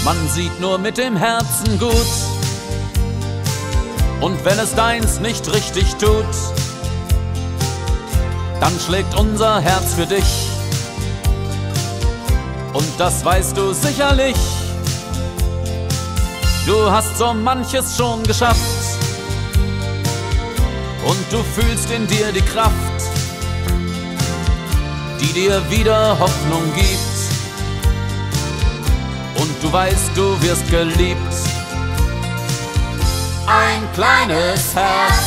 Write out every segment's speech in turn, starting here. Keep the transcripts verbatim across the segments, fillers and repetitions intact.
Man sieht nur mit dem Herzen gut. Und wenn es deins nicht richtig tut, dann schlägt unser Herz für dich. Und das weißt du sicherlich. Du hast so manches schon geschafft. Und du fühlst in dir die Kraft, die dir wieder Hoffnung gibt. Und du weißt, du wirst geliebt. Ein kleines Herz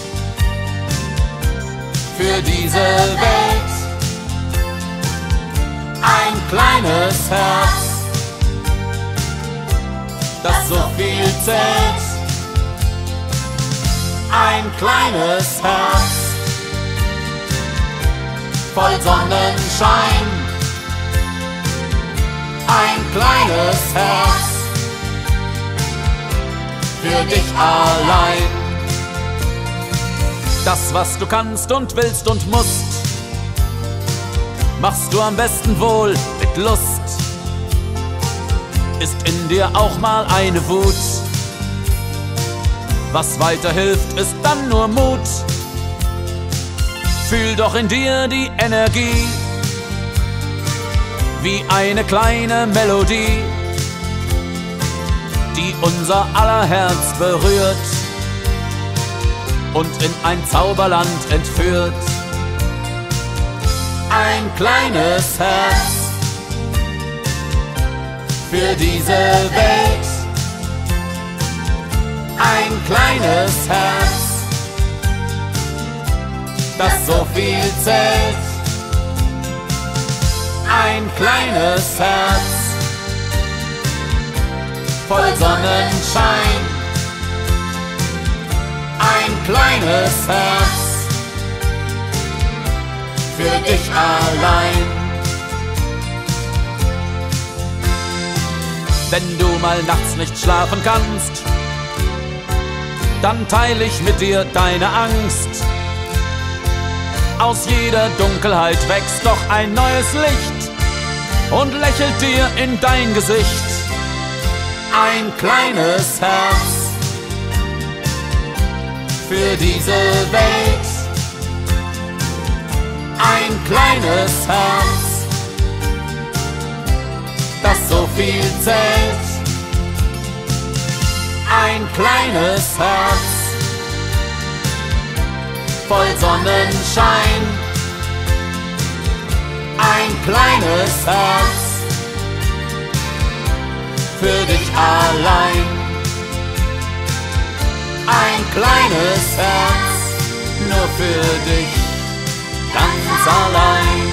für diese Welt. Ein kleines Herz, das so viel zählt. Ein kleines Herz voll Sonnenschein. Ein kleines Herz für dich allein. Das, was du kannst und willst und musst, machst du am besten wohl mit Lust. Ist in dir auch mal eine Wut? Was weiterhilft, ist dann nur Mut. Fühl doch in dir die Energie, wie eine kleine Melodie, die unser aller Herz berührt und in ein Zauberland entführt. Ein kleines Herz für diese Welt. Ein kleines Herz, das so viel zählt. Ein kleines Herz voll Sonnenschein. Ein kleines Herz für dich allein. Wenn du mal nachts nicht schlafen kannst, dann teile ich mit dir deine Angst. Aus jeder Dunkelheit wächst doch ein neues Licht und lächelt dir in dein Gesicht. Ein kleines Herz für diese Welt. Ein kleines Herz, das so viel zählt. Ein kleines Herz voll Sonnenschein. Ein kleines Herz für dich allein. Ein kleines Herz nur für dich ganz allein.